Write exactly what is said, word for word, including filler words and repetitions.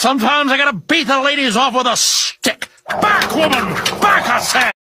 Sometimes I gotta beat the ladies off with a stick. Back, woman! Back, I said!